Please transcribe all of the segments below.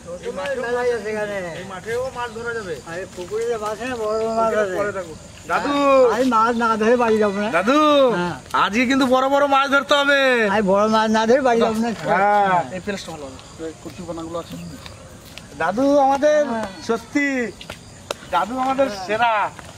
মাঠেও মাছ ধরা যাবে। আরে পুকুরে মাছ না, বড় মাছ আছে। দাদু আমি মাছ না ধরে বাড়ি যাবো না। দাদু আজকে কিন্তু বড় বড় মাছ ধরতে হবে। আমি বড় মাছ না ধরে বাড়ি যাবো না। হ্যাঁ এই পেস্টটা ভালো হবে, কচু বানাগুলো আছে। দাদু আমাদের সত্যি দাদু আমাদের সেরা।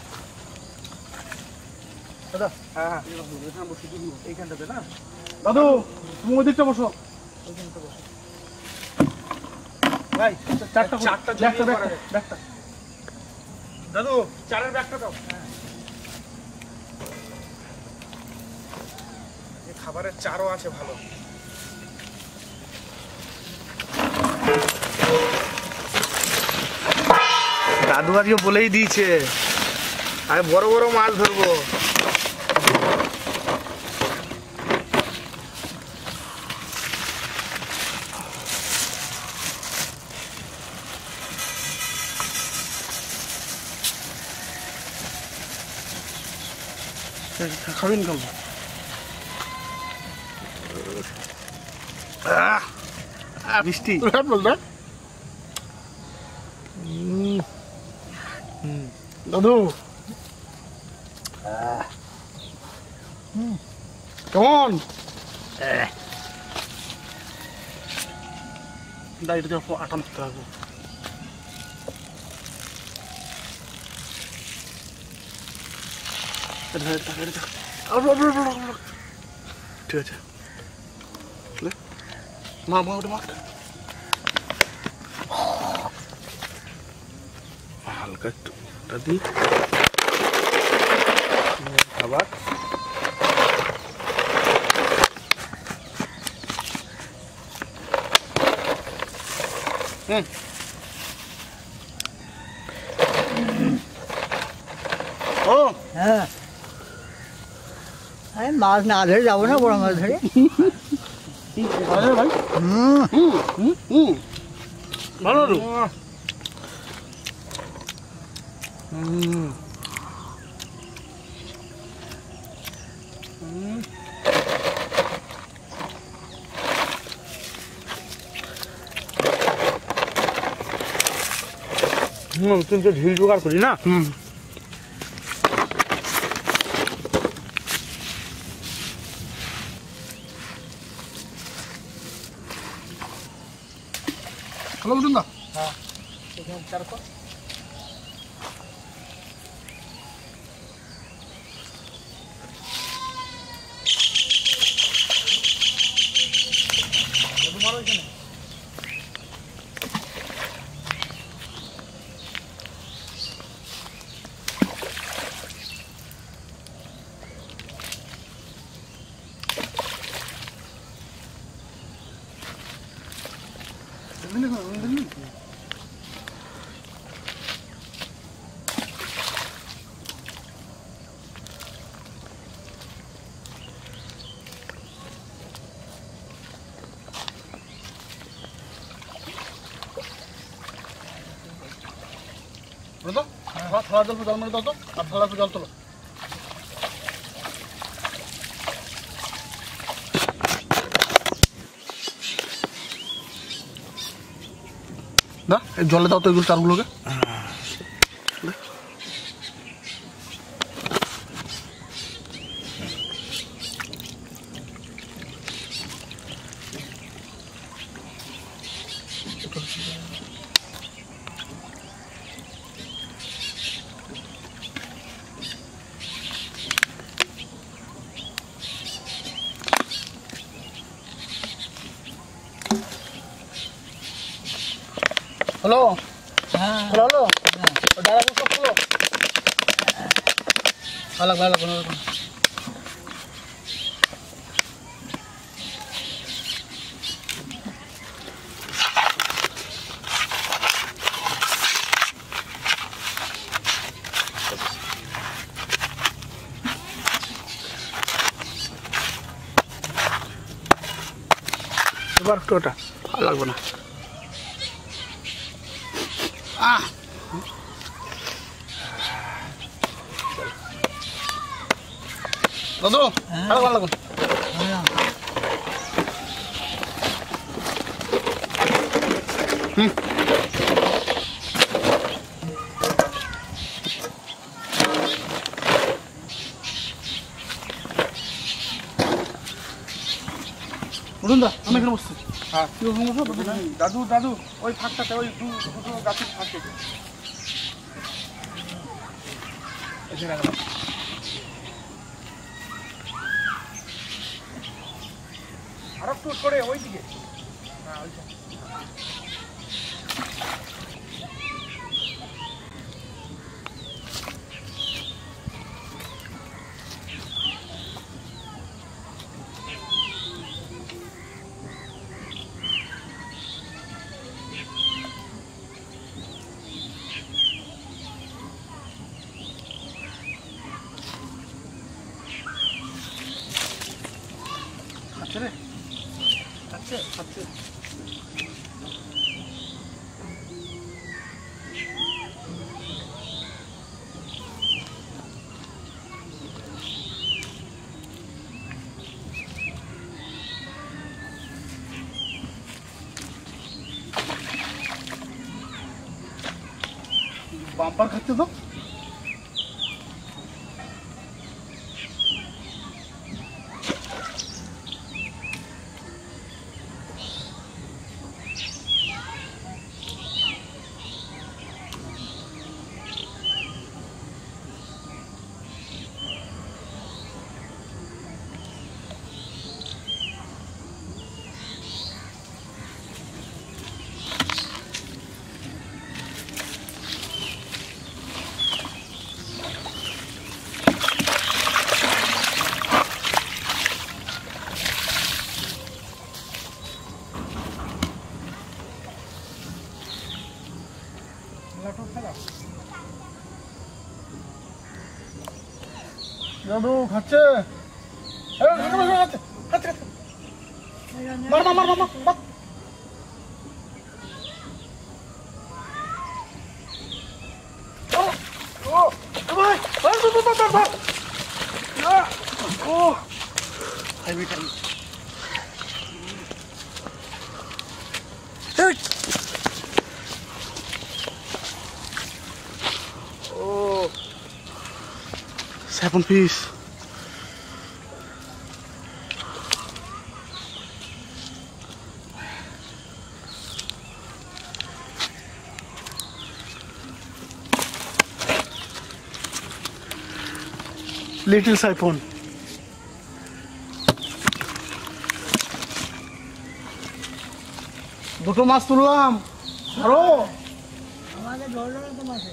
দাদা হ্যাঁ হ্যাঁ এইখানটাতে না দাদু, তুমি ওদিকটা বসো। ভাই চারটা ব্যাগটা দাদু, চারের ব্যাগটা দাও। এই খাবারের চারও আছে ভালো। দাদু আজকে বলেই দিয়েছে আমি বড় বড় মাছ ধরবো। খাবেন কেমন? বৃষ্টি বলতে দাদু কেমন? দাঁড়িয়ে আটা মারতে হবে। ঠিক আছে মা মা ওটা মার হালকা একটু দিই আবার। ও হ্যাঁ, আমি মাছ না ধরে যাবো না, বড় মাছ ধরে। ভাই ভালো কিন্তু ঢিল জোগাড় করি না। হ্যালো বুঝুন না। হ্যাঁ থালা জল জল মেরে দাও তো, আর থালা জল তোলো। না জলে দাও তো এগুলো চারগুলোকে। হ্যালো হ্যাঁ হ্যালো দাদা সব হলো ভালো ভালো এবার ওটা ভালো লাগবে না। দাদু ভালো ভালো লাগবে। হুম হ্যাঁ কি সমস্যা? দাদু দাদু ওই ফাঁকটাতে ওই দুটো গাছের ফাঁকে এসে রাখলাম। আর একটু সরে ওই দিকে। হ্যাঁ ওইটা আচ্ছা রে আচ্ছা আচ্ছা বাম্পার খাচ্ছে তো। দাদু খাচ্ছে মার মার মার মার মার। Oh, 7 piece. Little siphon. দুটো মাছ তুললাম ধরো। আমাকে ধরলো না তো মাছে।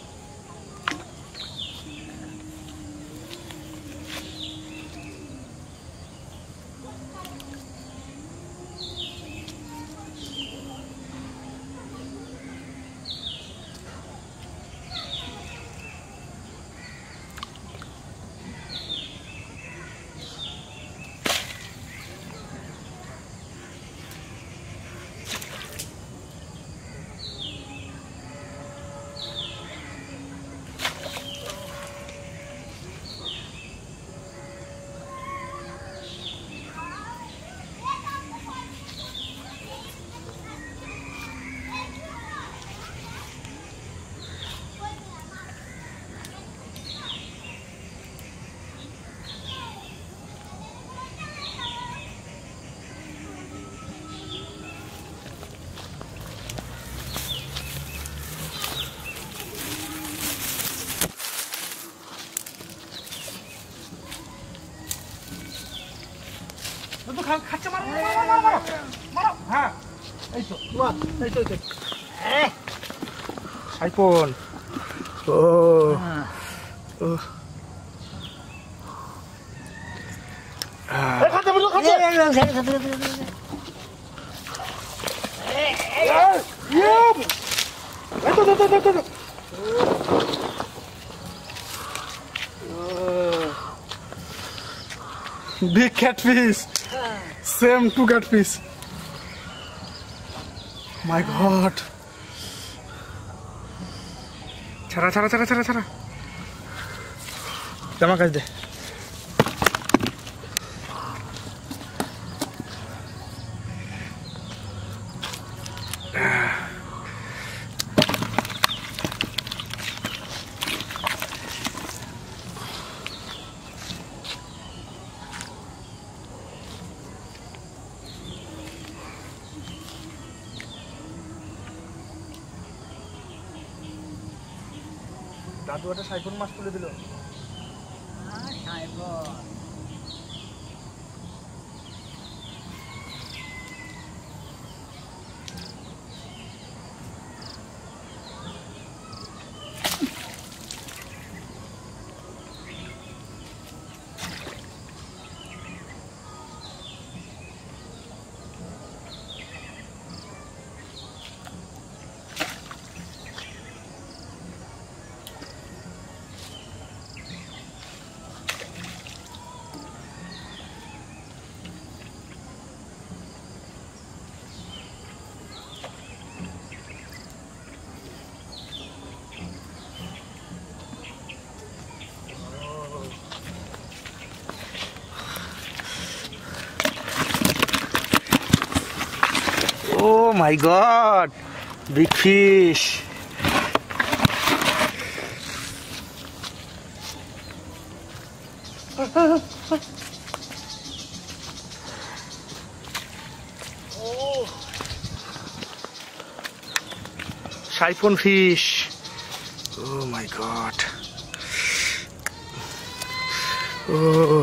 দুটো খাচ্ছে মারো মারো মারো মারো। হ্যাঁ এই তো এই তো সাইফোন। ও খাচ্ছে বুঝলো খাচ্ছে। Big catfish. Same two catfish. My God. ছাড়া ছাড়া ছাড়া ছাড়া ছাড়া। জামা কাজ দে। দাদু একটা সাইফন মাছ তুলে দিল। Oh my God, big fish. Oh, siphon fish. Oh my God. Oh.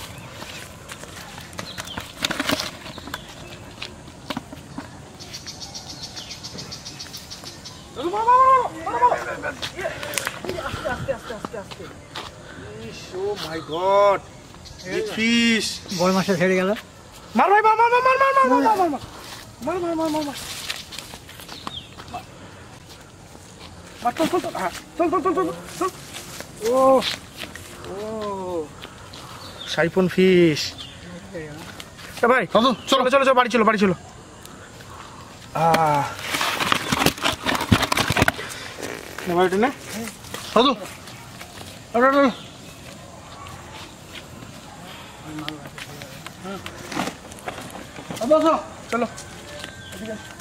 Oh my God, big fish. বড় মাছটা ছেড়ে গেল। মার ভাই, মার মার মার মার মার মার মার মার মার মার মার মার মার। চল চল চল, হ্যাঁ চল চল চল চল চল। ও ও সাইফন ফিশ। ভাই চলো চলো চলো বাড়ি চলো বাড়ি চলো। বাড়িটা না সাধু, চলো ঠিক আছে।